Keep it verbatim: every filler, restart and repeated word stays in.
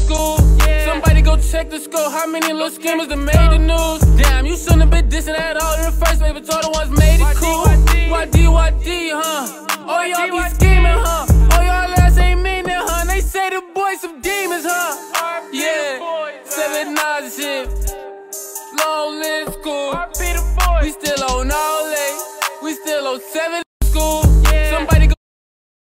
school. Yeah. Somebody go check the scope. How many little schemers that made the news? Damn, you shouldn't have been dissing at all in the first place, but y'all the ones made it cool. Y D Y D, huh? Oh, y'all be scheming, huh? Oh, y'all ass ain't mean it, huh? They say the boys some demons, huh? Yeah, seven nine shit. Long live school. We still on all eight. We still on seven